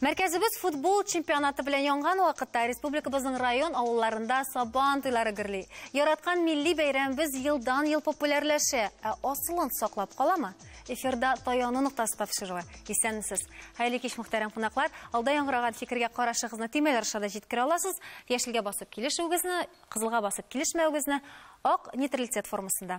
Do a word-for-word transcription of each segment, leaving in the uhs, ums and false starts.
Мәркәзебез футбол чемпионаты белән янган вакытта республикабызның район авылларында сабан туйлары гөрли. Яраткан милли бәйрәмебез елдан-ел популярләшә, ә асылын саклап каламы? Эфирда Таяну нуктасы тапшыруы. Исәнмесез. Хәерле кич мөхтәрәм кунаклар. Алда яңгыраган фикергә карашыгызны тимәләр шада җиткерә аласыз. Яшелгә басып килешүегезне, кызылга басып килешмәүегезне ак нейтралитет формасында.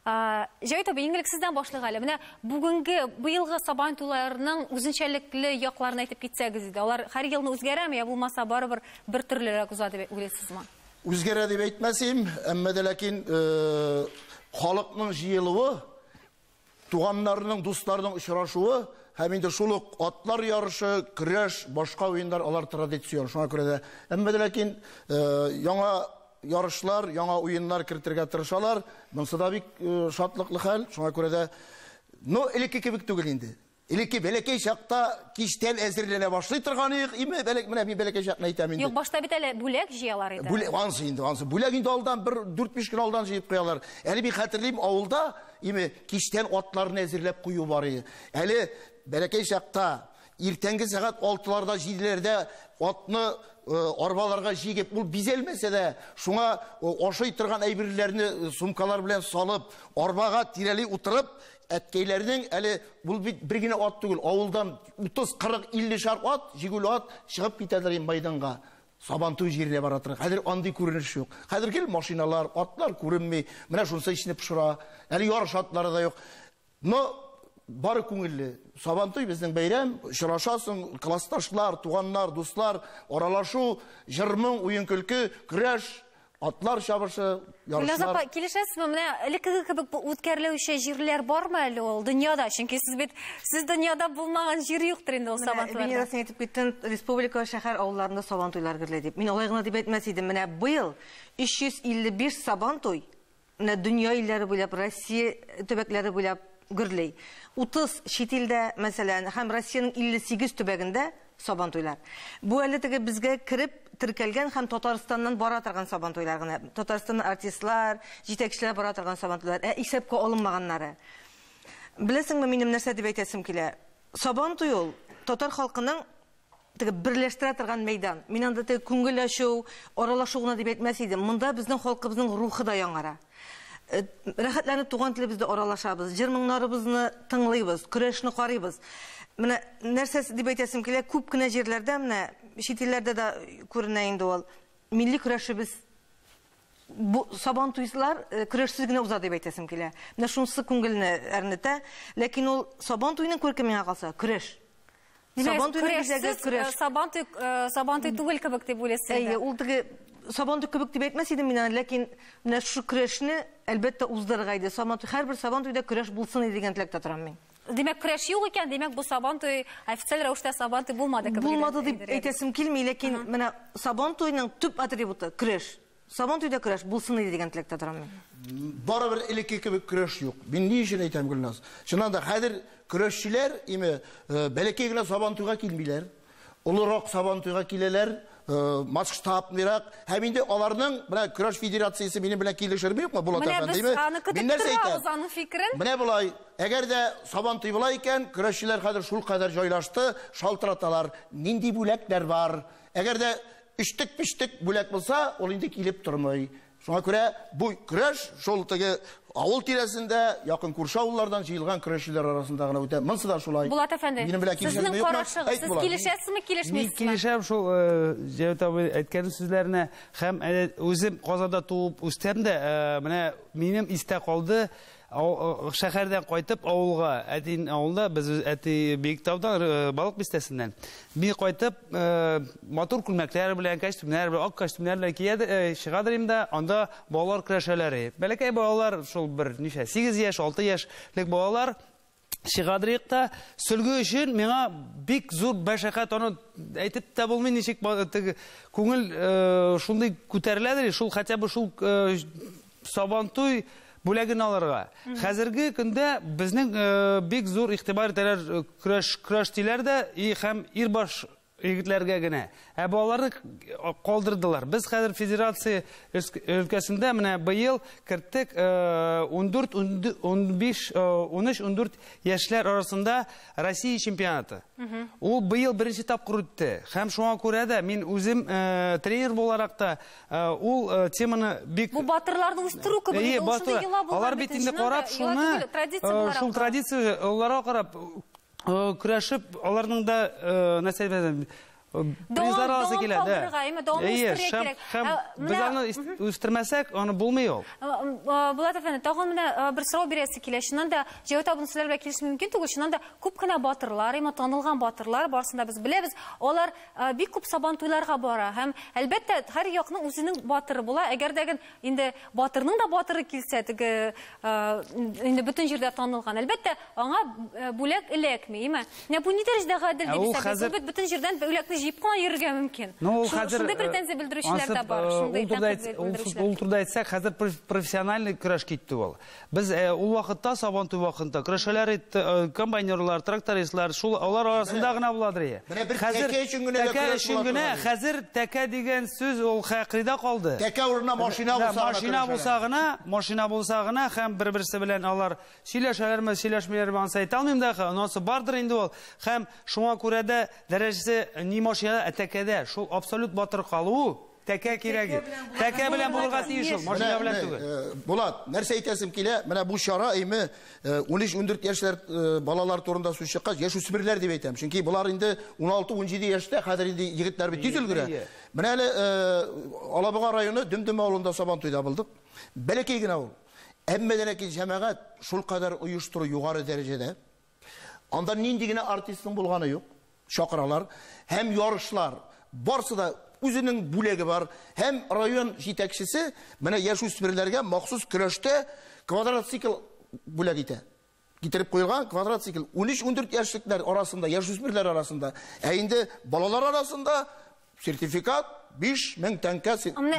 Җай таба иңгелексездән башлыйк әле. Менә бүгенге быелгы сабан туйларының үзенчәлекле якларын әйтеп китсәгез иде. Алар һәр елны үзгәрәме, я булмаса барыбер бер төрлерәк уза дип уйлыйсызмы? Үзгәрә дип әйтмәсем, әмма дә ләкин халыкның җыелуы, туганнарның, дусларның очрашуы, һәм инде шул ук атлар ярышы, көрәш, башка уеннар алар традицион. Шуңа күрә дә әмма дә ләкин яңа ярышлар, яңа уеннар кертергә тырышалар. Монсы да бик шатлыклы хәл. Шуңа күрә дә ну элекке кебек түгел инде. Элекке бәләкәй чакта кичтән әзерләнә башлый торганык, име бәләк менә мин бәләкәй чакны әйтәм инде. Юк, башта бит әле бүләк җыялар иде. Бүләк ансы инде, ансы. Бүләк инде алдан бер дүрт-биш көн алдан җыеп куялар. Әле бик хәтерлим, авылда име кичтән атларны әзерләп кую бар иде. Әле бәләкәй чакта иртәнге сәгать алтыларда, җиделәрдә атны арбаларга җигеп, ул бизелмәсә дә, шуңа ашый торган әйберләрне сумкалар белән салып, арбага тирәли утырып, әткәйләрнең әле бул бит бер генә ат түгел, авылдан утыз, кырык, илле шар ат, җигүле ат чыгып китәләр мәйданга. Сабантуй җиренә бара торган. Хәзер андый күренеш юк. Хәзер гел машиналар, атлар күренми, менә шунысы ичне пешыра. Әле ярыш атлары да юк. Но бары күңелле. Сабантуй безнең бәйрәм, очрашасың, классташлар, туганнар, дуслар, аралашу, җырмың, уен-көлке, көрәш, атлар чабышы, ярышлар. Ләзапа, килешәсезме? Менә элекке кебек үткәрелүче җирләр бармы әле ул дөньяда? Чөнки сез бит сез дөньяда булмаган җир юктыр инде ул сабантуйларда. Мин рәсми әйтеп киттем, республика шәһәр авылларында сабантуйлар гөрле дип. Мин алай гына дип әйтмәс идем. Менә быел өч йөз илле биш сабантуй менә дөнья илләре буйлап, Россия төбәкләре буйлап гөрлей. утыз чит илдә, мәсәлән, һәм Россиянең илле сигез төбәгендә сабантуйлар. Бу әле теге безгә кирип теркәлгән һәм Татарстаннан бара торган сабантуйлар гына. Татарстанның артистлар, җитәкчеләр бара торган сабантуйлар, ә исәпкә алынмаганнары. Беләсеңме, минем нәрсә дип әйтәсем килә? Сабантуй ул татар халкының теге берләштерә торган мәйдан. Мин анда теге күңел ачу, аралашу гына дип әйтмәс идем. Монда безнең халкыбызның рухы да яңара. Рәхәтләнеп туган телебездә аралашабыз, җыр-моңнарыбызны тыңлыйбыз, көрәшне карыйбыз. Менә нәрсә дип әйтәсем килә, күп кенә җирләрдә, менә чит илләрдә дә күренә инде ул. Милли көрәшебез бу сабантуйлар көрәшсез генә уза дип әйтәсем килә. Менә шунысы күңелне әрнетә, ләкин ул сабантуйның күркәмеңә калса, көрәш. Сабантуйның бизәге көрәш. Сабантуй сабантуй түгел кебек дип уйлыйсыз. Әйе, ул теге сабантуй кебек дип әйтмәс идем мин, ләкин менә шу көрәшне әлбәттә уздырырга иде. Сабантуй һәрбер сабантуйда көрәш булсын дигән теләктә торам мин. Демәк, көрәш юк икән, демәк бу сабантуй официаль рәвештә сабантуй булмады кебек. Булмады дип әйтәсем килми, ләкин менә сабантуйның төп атрибуты көрәш. Сабантуйда көрәш булсын дигән теләктә торам мин. Барыбер элекке кебек көрәш юк. Мин ни өчен әйтәм, Гөлназ? Чыннан да хәзер көрәшчеләр име бәләкәй генә сабантуйга килмиләр. Улырак сабантуйга киләләр. Масштабныйрак, һәм инде аларның менә көрәш федерациясе минем белән килешерме юкмы, Булат әфәндиме? Мин нәрсә әйтәм? Менә булай, әгәр дә сабантуй була икән, көрәшчеләр хәзер шул кадәр җайлашты, шалтыраталар. Нинди бүләкләр бар? Әгәр дә үчтек-пиштек бүләк булса, ул инде килеп тормый. Шуңа күрә бу көрәш шул теге авыл тирәсендә, якын күрше авыллардан җыелган көрәшчеләр арасында гына үтә. Монсы да шулай. Булат әфәнде, сезнең карашыгыз, сез килешәсезме, килешмәйсезме? Мин килешәм шул Җәүт абый әйткән сүзләренә, һәм үзем Казанда туып үстем дә, менә минем истә калды. Шәһәрдән кайтып авылга, әтин авылда, без әти Биектаудан, балык бистәсеннән. Мин кайтып, матур күлмәкләр белән, костюмнар белән, ак костюмнар белән киядер, чыгадыр инде, анда балалар көрәшәләре. Бәләкәй балалар, шул бер ничә, сигез яшь, алты яшьлек балалар чыгадырык та, сөлге өчен миңа бик зур бәшәкать, аны әйтеп тә булмый, ничек күңел шундый күтәреләдер, шул хотя бы шул сабантуй бүләген алырга. Хәзерге көндә безнең бик зур игътибар итәләр көрәш көрәштиләр дә, һәм ирбаш егетләргә генә. Ә балаларны калдырдылар. Без хәзер федерация өлкәсендә менә быел керттек ун дүрт, ун биш, ун өч, ун дүрт яшьләр арасында Россия чемпионаты. Ул быел беренче тапкыр үтте. Һәм шуңа күрә дә мин үзем тренер буларак та ул теманы бик Бу батырларны үстерү кебек. Алар бит инде карап шуны, шул традицияларга карап көрәшеп, аларның да нәрсә призлар аласы килә, да. Без аны үстермәсәк, аны булмый ул. Булат әфәнде, тагын менә бер сорау бирәсе килә. Шуннан да җавап табын сүзләр белән килешми мөмкин түгел. Шуннан да күп кенә батырлар, имә танылган батырлар барсында без беләбез. Алар бик күп сабан туйларга бара. Һәм әлбәттә һәр якның үзенең батыры була. Әгәр дә инде батырның да батыры килсә, теге инде бөтен җирдә танылган. Әлбәттә аңа бүләк эләкми, имә. Менә бу ни дәрәҗәдә гадел дип исәпләйсез? Бөтен җирдән бүләкне җыйып кына йөрергә мөмкин. Шунда претензия белдерүчеләр дә бар. Ул турда әйтсәк, хәзер профессиональный көрәш китте ул. Без ул вакытта, Сабантуй вакытында көрәшәләр итте, комбайнерлар, трактористлар, шул алар арасында гына буладыр. Хәзер тәкә өчен генә, хәзер тәкә дигән сүз ул хакыйда калды. Тәкә урынына машина булса, машина булса гына, машина булса гына һәм бер-берсе белән алар сөйләшәләрме, сөйләшмәләрме аны әйтә алмыйм да, анысы бардыр инде ул. Һәм шуңа күрә дә дәрәҗәсе ни машина тәкәдә, шул абсолют батыр калу тәкә кирәге. Тәкә белән булырга тиеш ул, машина белән түгел. Булат, нәрсә әйтәсем килә? Менә бу чара име ун өч, ун дүрт яшьләр балалар турында сүз чыккач, яшүсмерләр дип әйтәм. Чөнки булар инде ун алты, ун җиде яшьтә, хәзер инде егетләр бит тиз өлгерә. Менә әле Алабуга районы Дөмдөм авылында Сабантуйда булдык. Бәләкәй генә ул. Әмма ләкин җәмәгать шул кадәр оештыру югары дәрәҗәдә. Анда нинди генә артистның булганы юк. Шакыралар, һәм ярышлар, барсы да үзенең бүләге бар, һәм район җитәкчесе менә яшүсмерләргә махсус көрәштә квадроцикл бүләк итә. Китереп куелган квадроцикл ун өч, ун дүрт яшьлекләр арасында, яшүсмерләр арасында, ә инде балалар арасында сертификат биш мең тәңкә.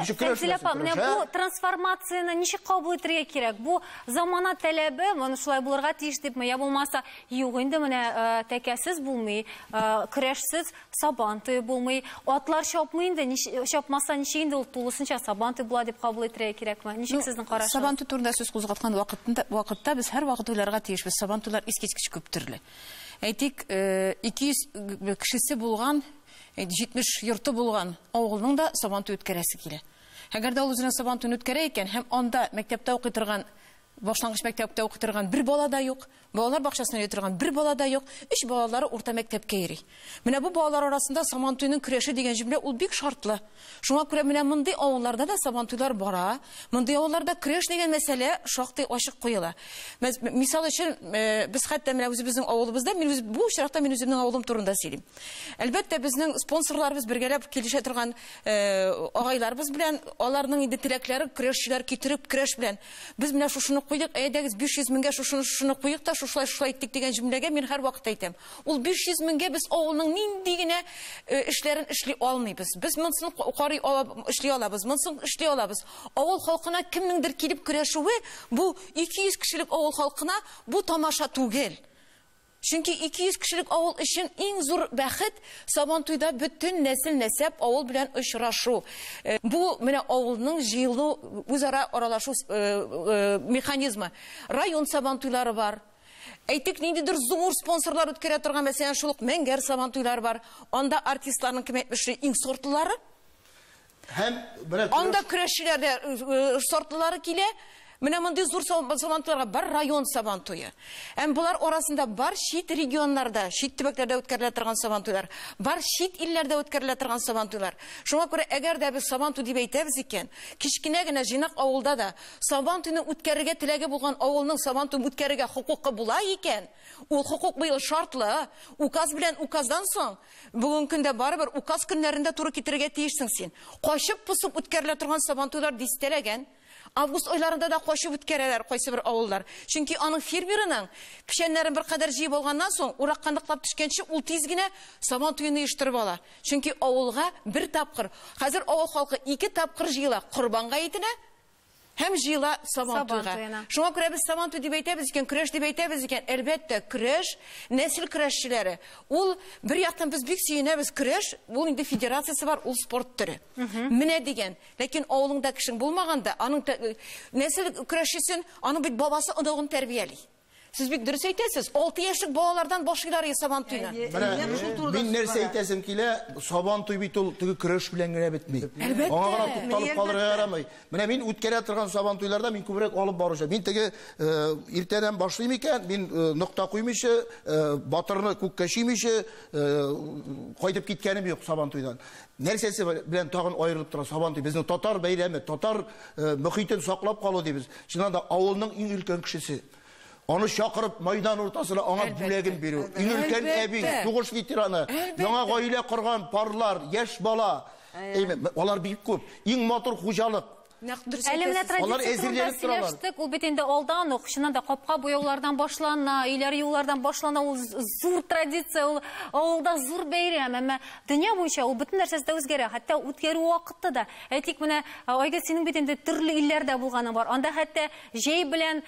Менә бу трансформацияны ничек кабул итәргә кирәк? Бу замана таләбе, моны шулай булырга тиеш дипме, я булмаса, юк инде менә тәкәсез булмый, көрәшсез Сабантуй булмый, атлар чапмый инде, чапмаса ничек инде ул тулысынча Сабантуй була дип кабул итәргә кирәкме? Ничек сезнең карашыгыз? Сабантуй турында сүз кузгаткан вакытында, вакытта без һәр вакыт уйларга тиешбез. Сабантуйлар искиткеч күп төрле. Әйтик, ике йөз кешесе булган, җитмеш йорты булган авылның да Сабантуй үткәрәсе килә. Әгәр дә ул үзенең Сабантуйны үткәрә икән, һәм анда мәктәптә укый торган, башлангыч мәктәптә укый торган бер бала да юк, балалар бакчасына йөри торган бер бала да юк, өч балалары урта мәктәпкә йөри. Менә бу балалар арасында Сабантуйның көрәше дигән җөмлә ул бик шартлы. Шуңа күрә менә мондый авылларда да Сабантуйлар бара, мондый авылларда көрәш дигән мәсьәлә шактый ачык куела. Мисал өчен, без хәтта менә үзебезнең авылыбызда, мин үз бу очракта мин үземнең авылым турында сөйлим. Әлбәттә безнең спонсорларыбыз бергәләп килешә торган агайларыбыз белән, аларның инде теләкләре көрәшчеләр китереп көрәш белән. Без менә шушыны куйдык, әйдәгез биш йөз меңгә шушыны шушыны куйдык та шушылай шулай иттек дигән җөмләгә мин һәр вакыт әйтәм. Ул биш йөз меңгә без авылның нинди генә эшләрен эшли алмыйбыз. Без монысын карый эшли алабыз, монысын эшли алабыз. Авыл халкына кемнеңдер килеп көрәшүе, бу ике йөз кешелек авыл халкына бу тамаша түгел. Чөнки ике йөз кешелек авыл өчен иң зур бәхет Сабантуйда бөтен нәсел нәсәп авыл белән очрашу. Бу менә авылның җыелу, үзара аралашу механизмы. Район Сабантуйлары бар. Әйтик, ниндидер зур спонсорлар үткәрә торган, мәсәлән, шулык Мәңгәр Сабантуйлар бар. Анда артистларның кем әйтмешли иң сортлылары. Һәм анда көрәшчеләр сортлылары килә. Менә мондый зур Сабантуйларга бар район Сабантуйы. Һәм булар арасында бар чит регионнарда, чит төбәкләрдә үткәрелә торган Сабантуйлар, бар чит илләрдә үткәрелә торган Сабантуйлар. Шуңа күрә, әгәр дә без Сабантуй дип әйтәбез икән, кичкенә генә җыйнак авылда да Сабантуйны үткәрергә теләге булган авылның Сабантуй үткәрергә хокукы була икән, ул хокук быел шартлы. Указ белән указдан соң, бүген көндә барыбер указ көннәрендә туры китерергә тиешсең син. Качып пысып үткәрелә торган Сабантуйлар дистәләгән. Август айларында да качып үткәрәләр кайсы бер авыллар. Чөнки аның фермерының печәннәрен бер кадәр җыеп алганнан соң, уракканлыклап төшкәнче ул тиз генә Сабантуйны оештырып ала. Чөнки авылга бер тапкыр, хәзер авыл халкы ике тапкыр җыела Корбан гаетенә һәм җыела сабан туйга. Шуңа күрә без сабан туй дип әйтәбез икән, көрәш дип әйтәбез икән. Әлбәттә, көрәш, нәсел көрәшчеләре. Ул бер яктан без бик сөенәбез көрәш, ул инде федерациясе бар, ул спорт төре. Менә дигән. Ләкин авылыңда кешең булмаганда, аның нәсел көрәшчесен, аның бит бабасы оныгын тәрбияли. Сез бик дөрес әйтәсез. алты яшьлек балалардан башлыйлар сабан туйны. Мин нәрсә әйтәсем килә, сабан туй бит ул теге көрәш белән генә бетми. Аңа гына тукталып калырга ярамый. Менә мин үткәрә торган сабан туйларда мин күбрәк алып баручы. Мин теге иртәдән башлыйм икән, мин нокта куймыйчы, батырны күккә чөймичә кайтып киткәнем юк сабан туйдан. Нәрсәсе белән тагын аерылып тора сабан туй. Безнең татар бәйрәме, татар мөхитен саклап калу дибез. Чыннан да авылның иң өлкән кешесе. Аны чакырып майдан уртасына аңа бүләген бирү. Иң өлкән әби, сугыш ветераны, яңа гаилә корган парлар, яшь бала. Алар бик күп. Иң матур хуҗалык. Әлемне традицияләрдә сөйләштек, ул бит инде алдан ук, чыннан да капка буяулардан башлана, өйләр юллардан башлана, ул зур традиция, ул авылда зур бәйрәм, әмма дөнья буенча ул бөтен нәрсәсе дә үзгәрә, хәтта үткәрү вакыты да. Әйтик, менә Айгөл, синең бит инде төрле илләрдә булганың бар. Анда хәтта җәй белән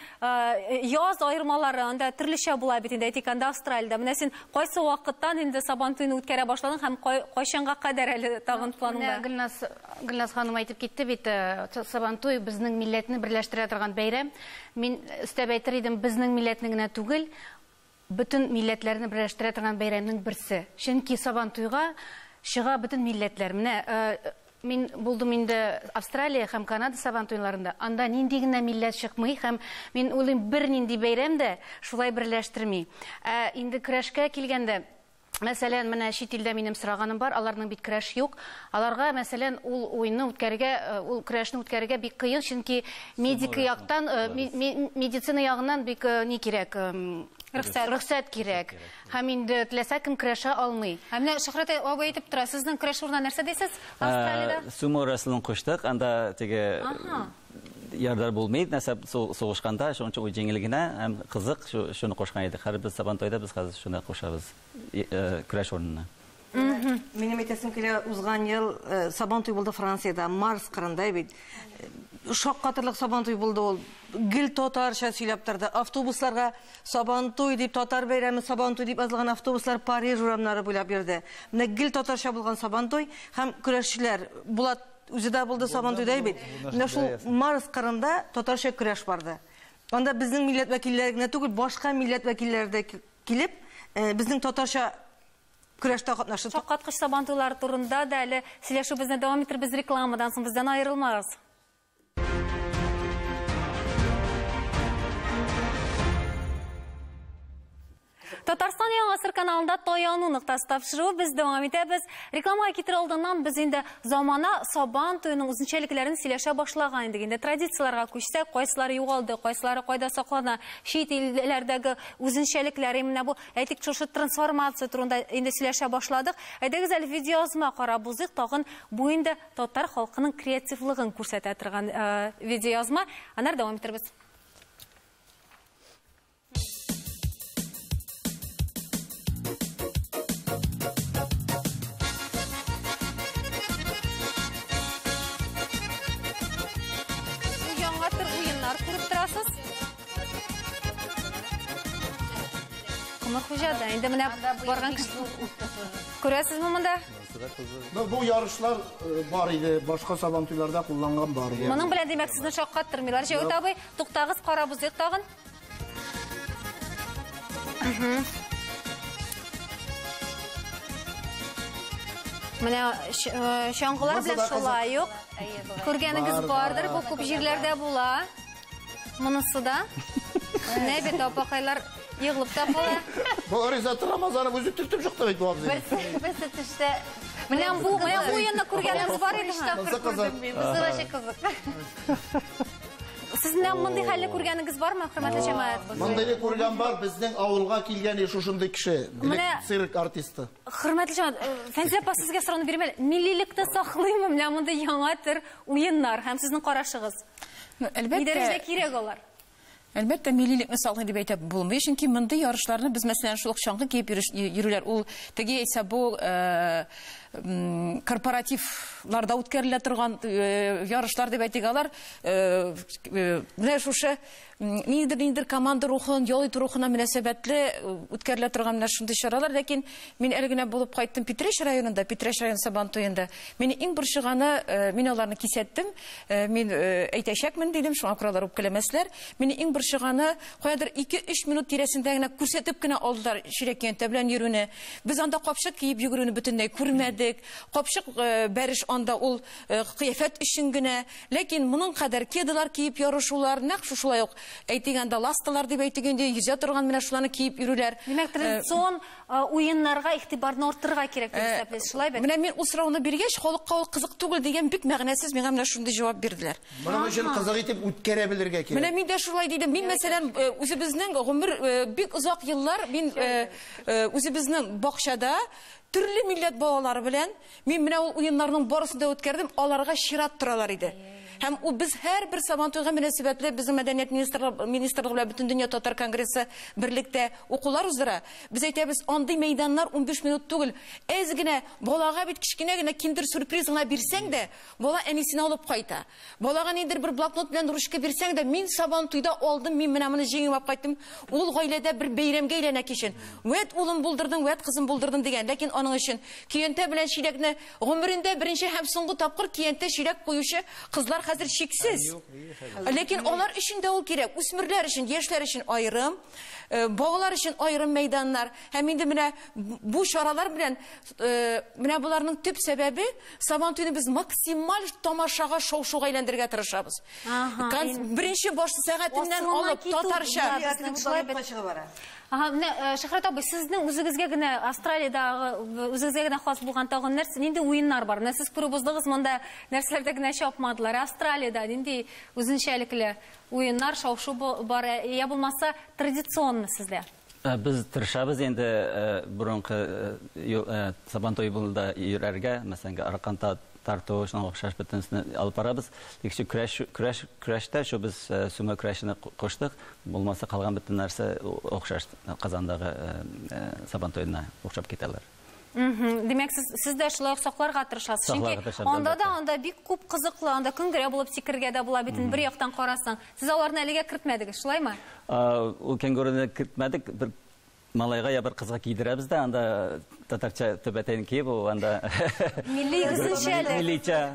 яз аермалары, анда төрлечә була бит инде. Әйтик, анда Австралиядә. Менә син кайсы вакыттан инде сабан туйны үткәрә башладың һәм кайчанга кадәр әле тагын планыңда? Гөлназ, Гөлназ ханым әйтеп китте бит, сабан туй безнең милләтне берләштерә торган бәйрәм. Мин өстәп әйтер идем, безнең милләтне генә түгел, бөтен милләтләрне берләштерә торган бәйрәмнең берсе. Чөнки сабан туйга чыга бөтен милләтләр. Менә мин булдым инде Австралия һәм Канада сабан туйларында. Анда нинди генә милләт чыкмый һәм мин уйлыйм, бер нинди бәйрәм дә шулай берләштерми. Ә инде көрәшкә килгәндә, мәсәлән, менә чит илдә минем сораганым бар, аларның бит көрәш юк. Аларга, мәсәлән, ул уйны үткәрергә, ул көрәшне үткәрергә бик кыен, чөнки медик яктан, медицина ягыннан бик ни кирәк, рөхсәт кирәк. Һәм инде теләсә кем көрәшә алмый. Һәм менә Шөһрәт абый әйтеп тора, сезнең көрәш урынына нәрсә дисез Австралиядә? Сумо рәсемен куштык, анда теге ярдар булмый, нәрсә сугышканда, шуның өчен җиңелгенә һәм кызык, шуны кушкан идек. Һәр бер сабан тойда без хәзер шуны кушабыз көрәш урынына. Минем әйтәсем килә, узган ел сабан туй булды Франциядә, Марс кырында бит. Шаккатырлык сабан туй булды ул. Гел татарча сөйләп торды. Автобусларга сабан туй дип, татар бәйрәме сабан туй дип язылган автобуслар Париж урамнары буйлап йөрде. Менә гел татарча булган сабан туй һәм көрәшчеләр Булат үзе дә булды сабан туйда бит. Менә шул Марс кырында татарча көрәш барды. Анда безнең милләт вәкилләре генә түгел, башка милләт вәкилләре дә килеп, безнең татарча көрәштә катнашты. Шаккаткыч сабан туйлары турында да әле сөйләшүбезне дәвам иттербез, рекламадан соң бездән аерылмагыз. Татарстан Яңа Сыр каналында таяну ныктасы тапшыруы без дәвам итәбез. Рекламага китер алдыннан без инде замана сабан туйының үзенчәлекләрен сөйләшә башлаган идек. Инде традицияларга күчсәк, кайсылары югалды, кайсылары кайда саклана, чит илләрдәге үзенчәлекләр, менә бу әйтик шушы трансформация турында инде сөйләшә башладык. Әйдәгез әле видеоязма карап узыйк, тагын бу инде татар халкының креативлыгын күрсәтә торган видеоязма. Аннан дәвам итәрбез. Хуҗада, инде менә барган күрәсезме монда? Бу ярышлар бар иде, башка сабан туйларда кулланган бар. Моның белән димәк сезне шаккаттырмыйлар. Җәүт абый, туктагыз, карап узыйк тагын. Менә чаңгылар белән шулай ук. Күргәнегез бардыр, бу күп җирләрдә була. Монысы да. Менә бит апакайлар йыгылып та кала. Бу Ризат Рамазанов үзе төртүп чыкты бит бу абзый. Берсе төштә. Менә бу, менә бу уенны күргәнегез бар иде. Безгә дә кызык. Сезнең мондый хәлне күргәнегез бармы, хөрмәтле җәмәгать? Мондый күргән бар, безнең авылга килгән шушындый кеше, цирк артисты. Хөрмәтле җәмәгать, Фәнзилә апа сезгә сорауны бирмәле. Миллилекне саклыймы менә мондый яңа төр уеннар һәм сезнең карашыгыз? Әлбәттә. Ни дәрәҗәдә кирәк алар? Әлбәттә, миллилекне саклый дип әйтеп булмый, чөнки мондый ярышларны без мәсәлән шул чаңгы киеп йөрүләр, ул теге әйтсә бу корпоративларда үткәрелә торган ярышлар дип әйтик алар, менә шушы ниндидер команда рухын, ял итү рухына мөнәсәбәтле үткәрелә торган менә шундый чаралар, ләкин мин әле генә булып кайттым Питрәш районында, Питрәш район Сабантуенда. Мине иң борчыганы, мин аларны кисәттем, мин әйтәчәкмен дидем, шуңа күрәләр үпкәләмәсләр. Мине иң борчыганы, каядыр ике-өч минут тирәсендә генә күрсәтеп кенә алдылар Ширәкиянтә белән йөрүне. Без анда капчык киеп йөгерүне бөтенләй күрмәдек. Капчык бәриш анда ул кыяфәт өчен генә, ләкин моның кадәр кедалар киеп ярышулар, нәкъ шулай ук әйтегәндә ласталар дип әйтегәндә йөзә торган менә шуларны киеп йөрүләр. Димәк, традицион уеннарга игътибарны артырга кирәк дип исәпләйсез, шулай бит? Менә мин ул сорауны биргәч, халыкка ул кызык түгел дигән бик мәгънәсез миңа менә шундый җавап бирделәр. Моның өчен кызык итеп үткәрә белергә кирәк. Менә мин дә шулай дидем. Мин мәсәлән үзебезнең гомер бик озак еллар мин үзебезнең бакчада төрле милләт балалары белән мин менә ул уеннарның барысын да үткәрдем, аларга чират торалар иде. Һәм ул без һәр бер Сабантуйга мөнәсәбәтле безнең мәдәният министрлыгы министрлыгы белән бөтен дөнья татар конгрессы берлектә укулар уздыра. Без әйтәбез, андый мәйданнар унбиш минут түгел. Әз генә балага бит кичкенә генә киндер сюрприз гына бирсәң дә, бала әнисенә алып кайта. Балага ниндер бер блокнот белән ручка бирсәң дә, мин Сабантуйда алдым, мин менә моны җиңеп алып кайттым. Ул гаиләдә бер бәйрәмгә әйләнә кичен. Вәт улым булдырдың, вәт кызым булдырдың дигән. Ләкин аның өчен Киянтә белән Ширәкне гомерендә беренче һәм соңгы тапкыр Киянтә Ширәк куючы кызлар хәзер шиксез. Ләкин алар өчен дә ул кирәк. Үсмерләр өчен, яшьләр өчен аерым, балалар өчен аерым мәйданнар. Һәм инде менә бу чаралар белән менә буларның төп сәбәбе Сабантуйны без максималь тамашага, шау-шуга әйләндергә тырышабыз. Беренче башлы сәгатеннән алып татарча Ага, менә Шәһрәт абый, сезнең үзегезгә генә Австралиядагы үзегезгә генә хас булган тагын нәрсә, нинди уеннар бар? Менә сез күреп уздыгыз, монда нәрсәләрдә генә чапмадылар. Австралиядә нинди үзенчәлекле уеннар, шау-шу бар, я булмаса традиционный сездә? Без тырышабыз инде борынгы Сабантуй булда йөрәргә, мәсәлән, Арканта тарту, шуңа охшаш бөтенсен алып барабыз. Тикши көрәш көрәш көрәштә шу без сумо көрәшенә куштык. Булмаса калган бөтен нәрсә охшаш Казандагы Сабантуйна охшап китәләр. Мм, димәк сез дә шулай сакларга тырышасыз. Чөнки анда да анда бик күп кызыклы, анда көңгәрә булып сикергә дә була бит, бер яктан карасаң. Сез аларны әлегә кертмәдегез, шулаймы? Ул кенгурыны кертмәдек, бер малайга я бер кызга кидерәбез дә, анда татарча төбәтәен киеп, анда милли үзенчәлек. Милличә.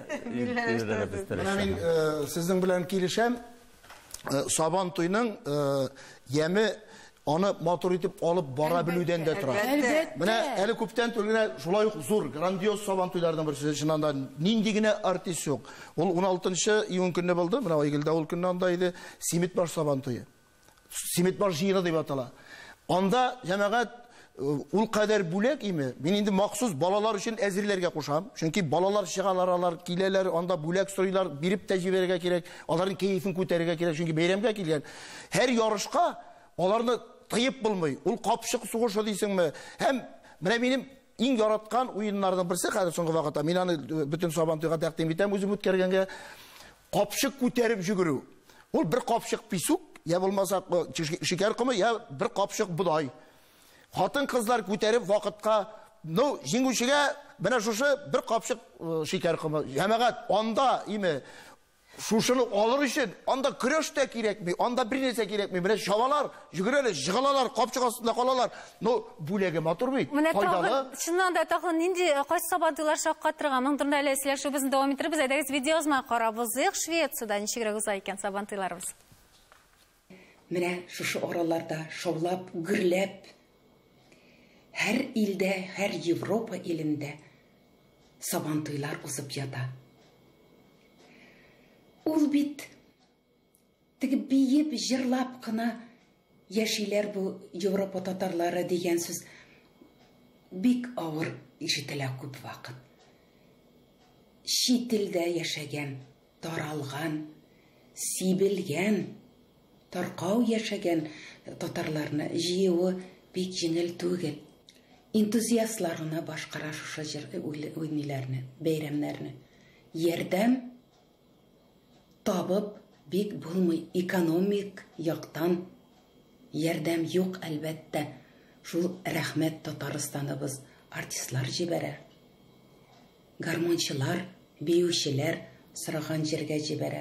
Мин сезнең белән килешәм. Сабантуйның яме аны матур итеп алып бара белүдән дә тора. Менә әле күптән түгел шулай ук зур, грандиоз Сабантуйлардан берсе, чыннан да нинди генә артист юк. Ул он алтынчы июнь көнне булды. Менә Айгөлдә ул көнне анда иде Симитбаш Сабантуе. Симитбаш җыены дип атала. Анда җәмәгать ул кадәр бүләк име. Мин инде махсус балалар өчен әзерләргә кушам. Чөнки балалар чыгалар, алар киләләр, анда бүләк сорыйлар, биреп тәҗрибәгә кирәк, аларның кәефен күтәрергә кирәк, чөнки бәйрәмгә килгән. Һәр ярышка аларны тыйып булмый. Ул капчык сугышы дисеңме? Һәм менә минем иң яраткан уеннарның берсе хәзер соңгы вакытта мин аны бөтен Сабантуйга тәкъдим итәм, үзем үткәргәнгә капчык күтәреп җигерү. Ул бер капчык писук, я булмаса шикәр комы, я бер капчык будай. Хатын кызлар күтәреп вакытка, ну, җиңүчегә менә шушы бер капчык шикәр комы. Җәмәгать анда име шушыны алыр өчен анда көрәш тә кирәкми, анда бер нәрсә кирәкми. Менә чавалар, җигерәләр, җыгылалар, капчык астында калалар. Ну, бүләге матур бит. Файдалы. Чыннан да тагын нинди кайсы Сабантуйлар шаккатырган, моның турында әле сөйләшү безне дәвам иттербез. Әйдәгез видеозма карабыз. Швециядә ничегрәк уза икән Сабантуйларыбыз. Менә шушы араларда шаулап, гөрләп, һәр илдә, һәр Европа илендә Сабантуйлар узып ята. Ул бит теге биеп, җырлап кына яшиләр бу Европа татарлары дигән сүз бик авыр ишетелә күп вакыт. Чит илдә яшәгән, таралган, сибелгән, таркау яшәгән татарларны җыюы бик җиңел түгел. Энтузиастлар гына башкара шушы уйниләрне, бәйрәмнәрне. Ярдәм табып бик булмый, экономик яктан ярдәм юк, әлбәттә. Шул рәхмәт Татарстаныбыз артистлар җибәрә. Гармончылар, биючеләр сыраган җиргә җибәрә.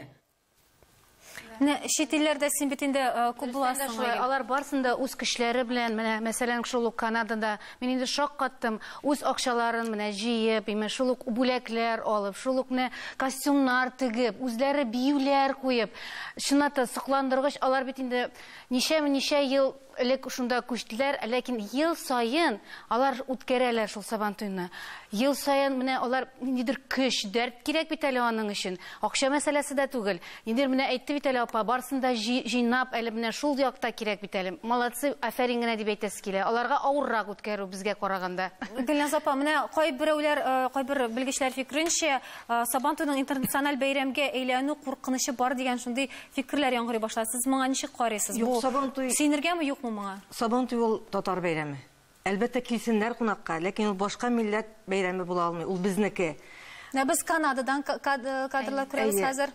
Чит илләрдә син бит инде күп буласың. Алар барсында үз көчләре белән, менә мәсәлән, шул ук Канадада мин инде шаккаттым, үз акчаларын менә җыеп, име шул ук бүләкләр алып, шул ук менә костюмнар тегеп, үзләре биюләр куеп, чынлата сокландыргыч, алар бит инде ничә-ничә ел элек шунда күчтеләр, ләкин ел сайын алар үткәрәләр шул Сабантуйны. Ел сайын менә алар нидер көч, дәрт кирәк бит әле аның өчен. Акча мәсьәләсе дә түгел. Нидер менә әйтте бит әле апа, барсында җыйнап, әле менә шул якта кирәк бит әле. Молодцы, афәрин генә дип әйтәсе килә. Аларга авыррак үткәрү безгә караганда. Гөлназ апа, менә кайберәүләр, кайбер белгечләр фикеренчә, Сабантуйның интернациональ бәйрәмгә әйләнү куркынычы бар дигән шундый фикерләр яңгырый башлады. Сез моңа ничек карыйсыз? Юк, Сабантуй синергәме, юк? Сабантуй ул татар бәйрәме. Әлбәттә килсеннәр кунакка, ләкин ул башка милләт бәйрәме була алмый. Ул безнеке. Без Канададан кадрлар күрәбез хәзер.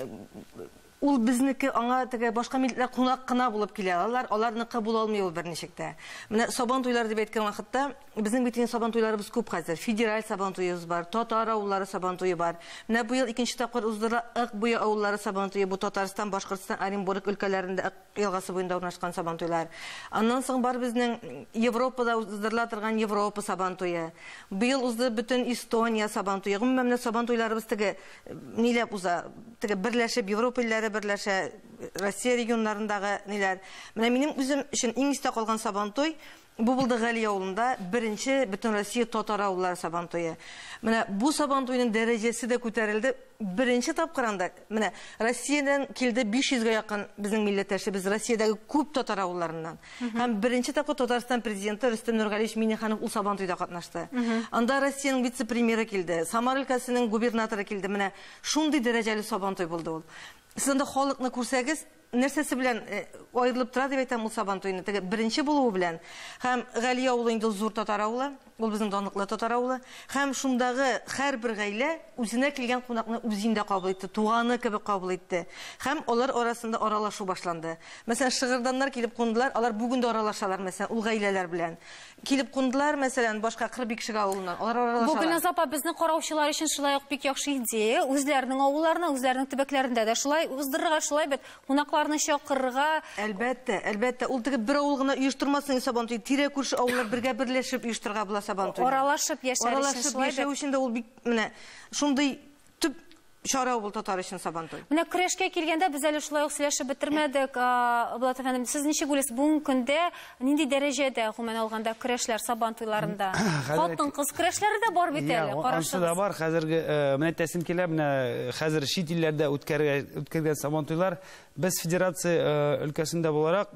Ул безнеке, аңа теге башка милләтләр кунак кына булып килә. Алар аларныкы була алмый ул берничектә. Менә Сабантуйлар дип әйткән вакытта, безнең бит Сабантуйларыбыз күп хәзер. Федераль Сабантуйыбыз бар, татар авыллары Сабантуйы бар. Менә бу ел икенче тапкыр уздыра Ык буе авыллары Сабантуйы, бу Татарстан, Башкортстан, Оренбург өлкәләрендә елгасы буенда урнашкан Сабантуйлар. Аннан соң бар безнең Европада уздырыла торган Европа Сабантуйы. Бу ел узды бөтен Эстония Сабантуйы. Гомумән менә Сабантуйларыбыз теге ниләп уза, теге берләшеп Европа илләре берләшә, Россия регионнарындагы ниләр. Менә минем үзем өчен иң истә калган Сабантуй бу булды Гали авылында, беренче бөтен Россия татар авыллары Сабантуйы. Менә бу Сабантуйның дәрәҗәсе дә күтәрелде. Беренче тапкырында менә Россиядән килде биш йөзгә якын безнең милләттәшебез Россиядәге күп татар авылларыннан. Һәм беренче тапкыр Татарстан президенты Рөстәм Нургалиевич Миңнеханов ул Сабантуйда катнашты. Анда Россиянең вице-премьеры килде, Самар өлкәсенең губернаторы килде. Менә шундый дәрәҗәле Сабантуй булды ул. Сез анда халыкны күрсәгез, нәрсәсе белән аерылып тора дип әйтәм ул Сабантуйны. Теге беренче булуы белән. Һәм Гали авылы инде зур татар авылы, ул безнең данлыклы татар авылы. Һәм шундагы һәрбер гаилә үзенә килгән кунакны үзендә кабул итте, туганы кебек кабул итте. Һәм алар арасында аралашу башланды. Мәсәлән, Шыгырданнар килеп кундылар, алар бүген дә аралашалар, мәсәлән, ул гаиләләр белән. Килеп кундылар, мәсәлән, башка Кырбик Шыга авылыннан. Алар аралашалар. Бу Гөлназ апа, безнең караучылар өчен шулай ук бик яхшы идея. Үзләренең авылларына, үзләренең төбәкләрендә дә шулай уздырырга, шулай бит кунакларны чакырырга. Әлбәттә, әлбәттә, ул теге бер авыл гына оештырмасын Сабантуй, тирә күрше авыллар бергә берләшеп оештырырга була Сабантуй. Аралашып яшәр өчен шулай бит. Аралашып яшәү өчен дә ул бик менә шундый төп чара ул татар өчен Сабантуй. Менә көрәшкә килгәндә без әле шулай ук сөйләшеп бетермәдек. Булат әфәндем, сез ничек уйлыйсыз, бүгенге көндә нинди дәрәҗәдә гомумән алганда көрәшләр Сабантуйларында? Хатын-кыз көрәшләре дә бар бит әле, карашыгыз. Да бар, хәзерге менә тәсим килә, менә хәзер чит илләрдә үткәргән Сабантуйлар без федерация өлкәсендә буларак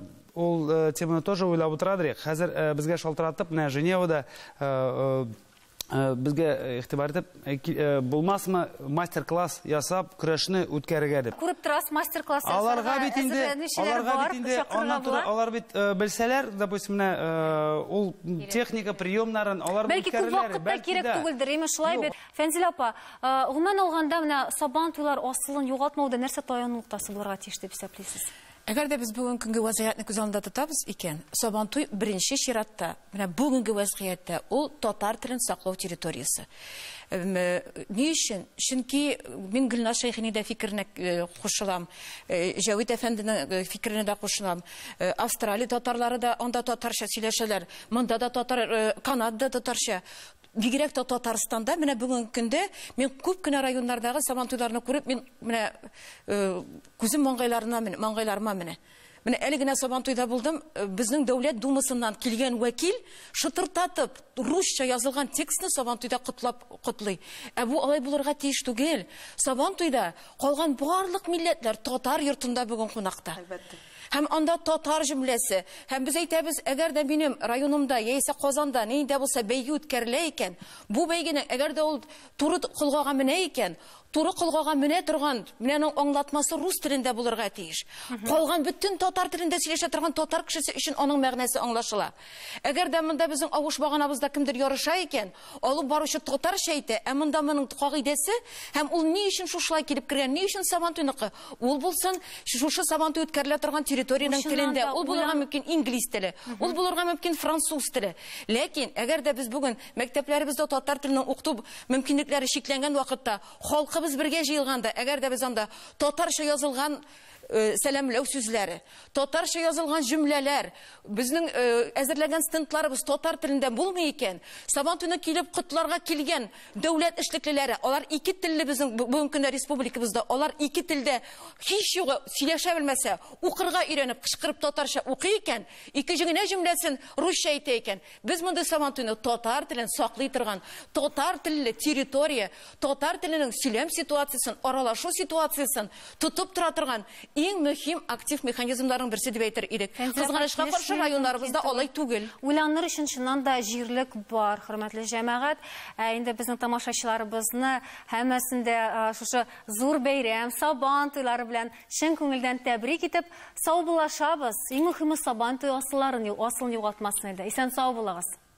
ул теманы тоже уйлап утырадыр. Хәзер безгә шалтыратып, менә Женевада безгә игътибар итеп, булмасмы мастер-класс ясап көрәшне үткәрергә дип. Күреп торасыз, мастер-класс ясарга. Аларга бит инде, аларга бит инде, аннан тура алар бит белсәләр, допустим, менә ул техника приемнарын алар үткәрерләр. Бәлки күп вакытта кирәк түгелдер, име шулай бит. Фәнзил апа, гомумән алганда менә Сабантуйлар асылын югалтмауда нәрсә таян нуктасы булырга тиеш дип исәплисез? Әгәр дә без бүгенге көнгә вазгыятьне күз алдында тотабыз икән, Сабантуй беренче чиратта, менә бүгенге вазгыятьтә ул татар телен саклау территориясе. Ни өчен? Чөнки мин Гөлназ Шәйхини дә фикеренә кушылам, Җавит әфәнденең фикеренә дә кушылам. Австралия татарлары да анда татарча сөйләшәләр, монда да татар, Канадада татарча. Бигрәк тә Татарстанда менә бүгенге көндә мин күп кенә районнардагы Сабантуйларны күреп, мин менә күзем маңгайларына, маңгайларыма менә. Менә әле генә Сабантуйда булдым, безнең дәүләт думасыннан килгән вәкил шытыртатып русча язылган текстны Сабантуйда котлап котлый. Ә бу алай булырга тиеш түгел. Сабантуйда калган барлык милләтләр татар йортында бүген кунакта. Әлбәттә. Һәм анда татар җөмләсе. Һәм без әйтәбез, әгәр дә минем районымда, яисә Казанда нинди булса бәйге үткәрелә икән, бу бәйгенең әгәр дә ул туры кылгага менә икән, туры кылгага менә торган, менәнең аңлатмасы рус телендә булырга тиеш. Калган бөтен татар телендә сөйләшә торган татар кешесе өчен аның мәгънәсе аңлашыла. Әгәр дә монда безнең авыш баганабызда кемдер ярыша икән, алып баручы татарча әйтә, ә монда моның кагыйдәсе һәм ул ни өчен шушылай килеп кергән, ни өчен Сабантуйныкы? Ул булсын шушы Сабантуй үткәрелә торган территорияның телендә. Ул булырга мөмкин инглиз теле, ул булырга мөмкин француз теле. Ләкин әгәр дә без бүген мәктәпләребездә татар теленең укыту мөмкинлекләре шикләнгән вакытта, халкыбыз бергә җыелганда, әгәр дә без анда татарча язылган сәламләү сүзләре, татарча язылган җөмләләр, безнең әзерләгән стендларыбыз татар телендә булмый икән, Сабантуйны килеп котларга килгән дәүләт эшлеклеләре, алар ике телле безнең бүгенге көндә республикабызда, алар ике телдә һич югы сөйләшә белмәсә, укырга өйрәнеп, кычкырып татарча укый икән, ике генә җөмләсен русча әйтә икән. Без монда Сабантуйны татар телен саклый торган, татар телле территория, татар теленең сөйләм ситуациясын, аралашу ситуациясын тотып тора торган иң мөһим актив механизмларның берсе дип әйтер идек. Кызганычка каршы районнарыбызда алай түгел. Уйланыр өчен чыннан да җирлек бар, хөрмәтле җәмәгать. Инде безнең тамашачыларыбызны һәммәсендә шушы зур бәйрәм, Сабантуйлары белән чын күңелдән тәбрик итеп, сау булашабыз. Иң мөһиме Сабантуй асылларын, асылын югалтмасын иде. Исән сау булыгыз.